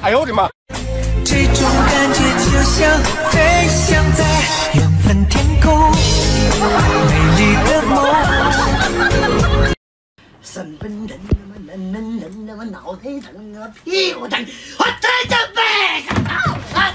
哎呦我的妈！ 这种感觉就像飞翔在缘分天空，美丽的梦。 身本人那么脑袋疼啊，屁股疼，我真的背上啊！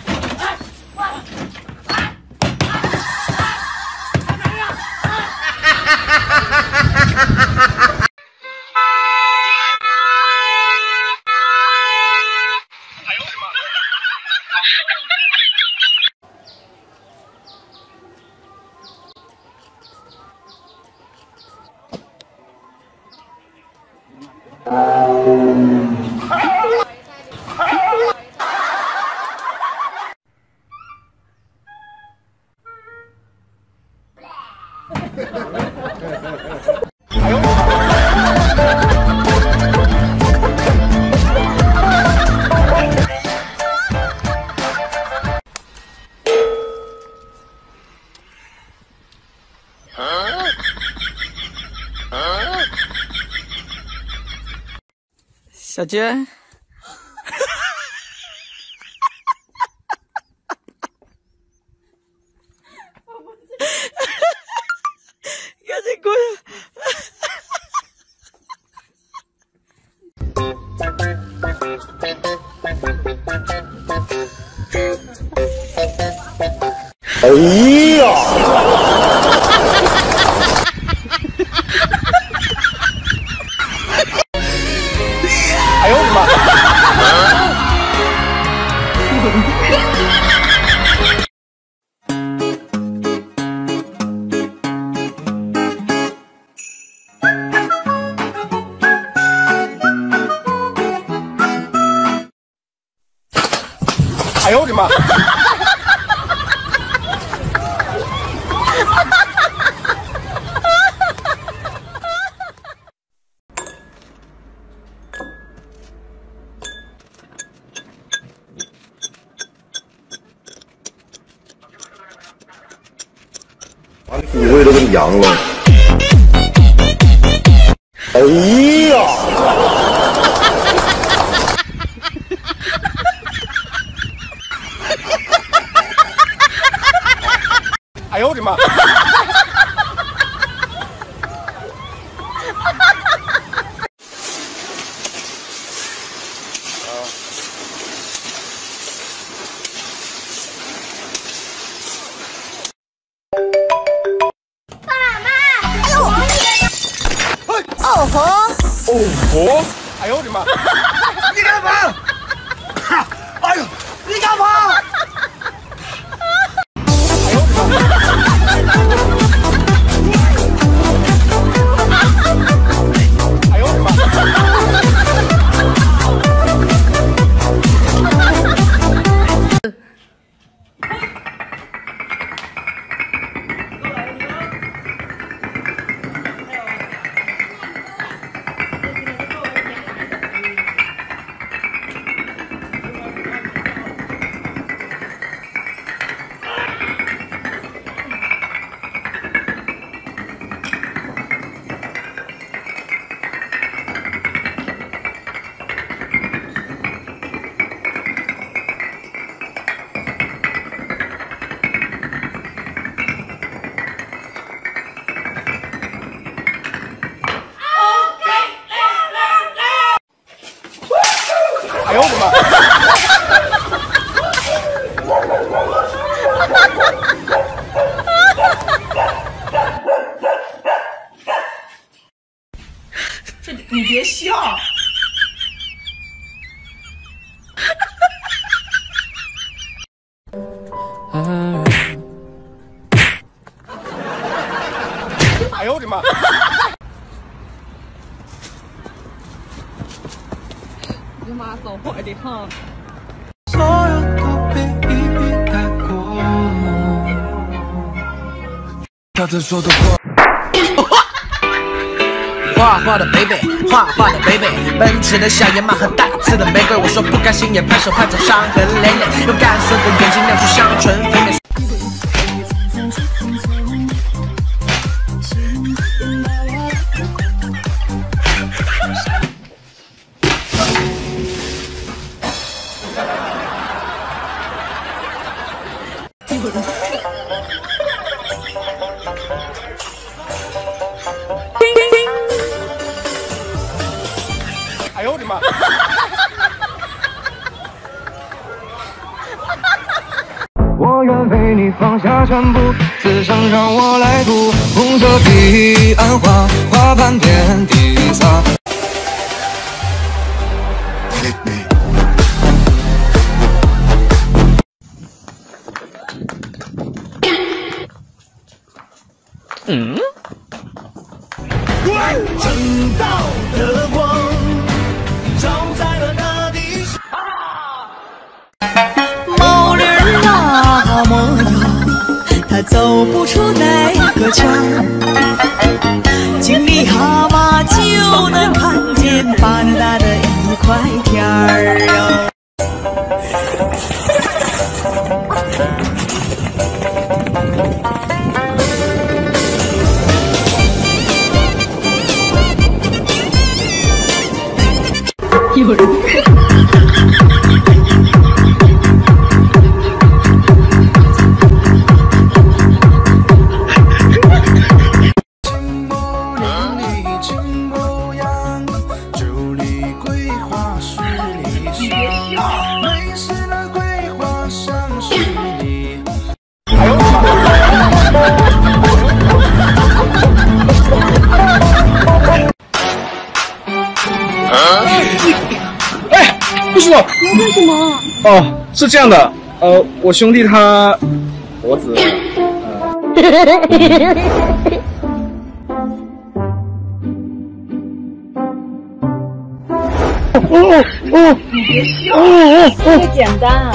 哎呦！ 小娟。赶紧过来！ 哎呀！哎呦我的妈！哎呦我的妈！ 把你骨灰都给你扬了。哎呀！ 哎呦我的妈！ 哦吼！ 哦吼！哎呦我的妈！ 你干嘛？哎呦，你干嘛？ 哎呦我的妈！哎呦我的妈！哎呦我的妈！ 这你别笑。 哎呦我的妈！ 你妈走坏的哈！ 所有都被一笔带过。他曾说的话。画画的 baby， 画画的 baby， 奔驰的小野马和大刺的玫瑰。我说不甘心也拍手拍走伤痕累累，用干涩的眼睛亮出香醇肥美。 哎呦我的妈！ 我愿为你放下全部，此生让我来读。红色彼岸花，花瓣遍地撒。 正道的光照在了大地上。 某人那么远，他走不出那个圈儿，经历蛤蟆就能看见巴拿大的一块天儿哟。有人。 不是我，你干什么？哦，是这样的，我兄弟他脖子， 你别笑，这个简单。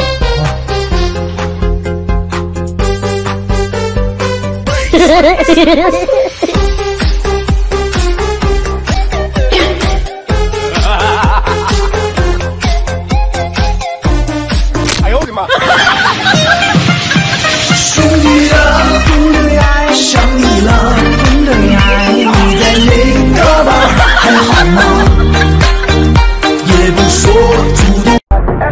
哎呦我的妈！ 兄弟啊，懂得爱，想你了，懂得爱，你在那个吧，还好吗？也不说主动。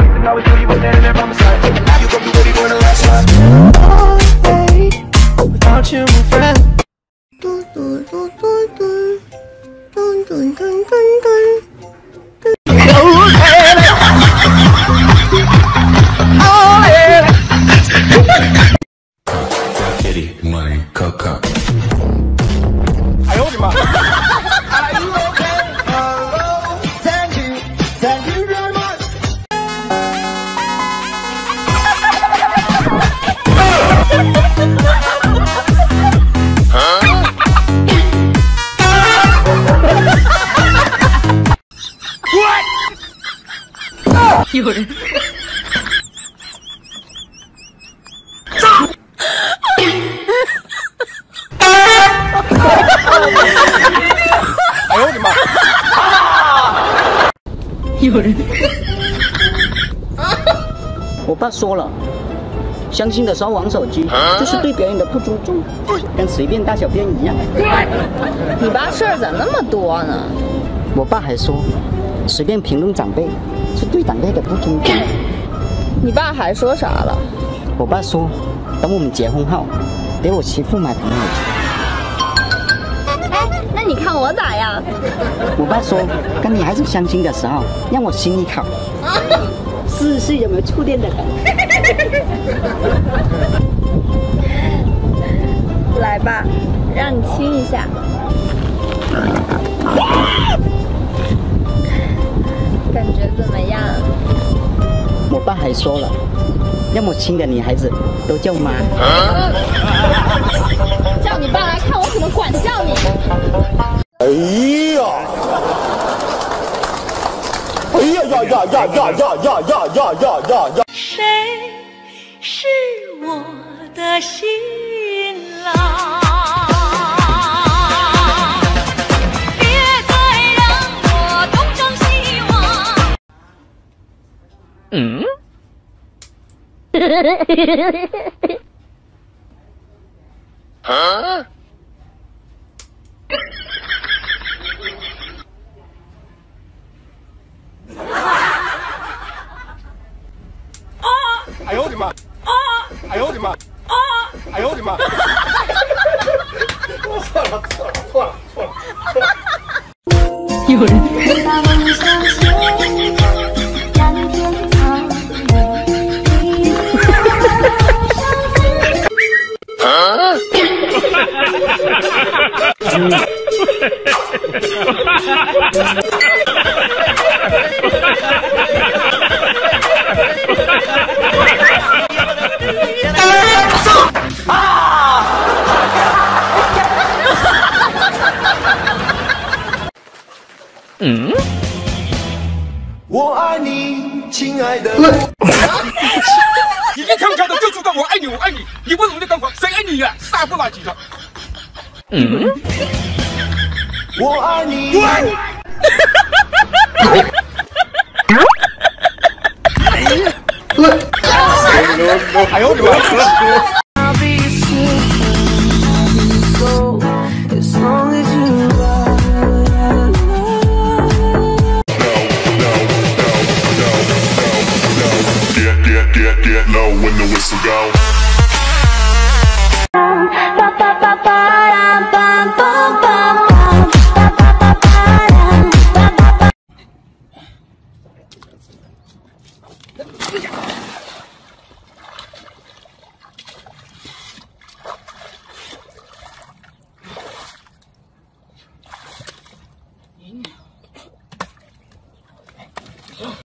哎呦我的妈！ 有人。 哎呦我的妈！ 有人。 我爸说了，相亲的时候玩手机，就是对别人的不尊重，跟随便大小便一样。 你爸事儿咋那么多呢？ 我爸还说，随便评论长辈是对长辈的不尊重。 你爸还说啥了？ 我爸说，等我们结婚后，给我媳妇买台手机。 哎，那你看我咋样？ 我爸说，跟女孩子相亲的时候，让我心里考，试试有没有触电的感觉。 来吧，让你亲一下。感觉怎么样？ 我爸还说了，让我亲的女孩子都叫妈。 叫你爸来看我怎么管教你。 哎呀！哎呀呀呀呀呀呀呀呀呀呀呀呀！ 谁是我的新郎？ 哎呦我的妈！哎呦我的妈！哎呦我的妈！错了。 有人。 我爱你，亲爱的。 你一条条的就知道我爱你，我爱你，你问我的干活，谁爱你呀？傻不拉几的。 我爱你。 哎呦我的 Get low when the whistle go.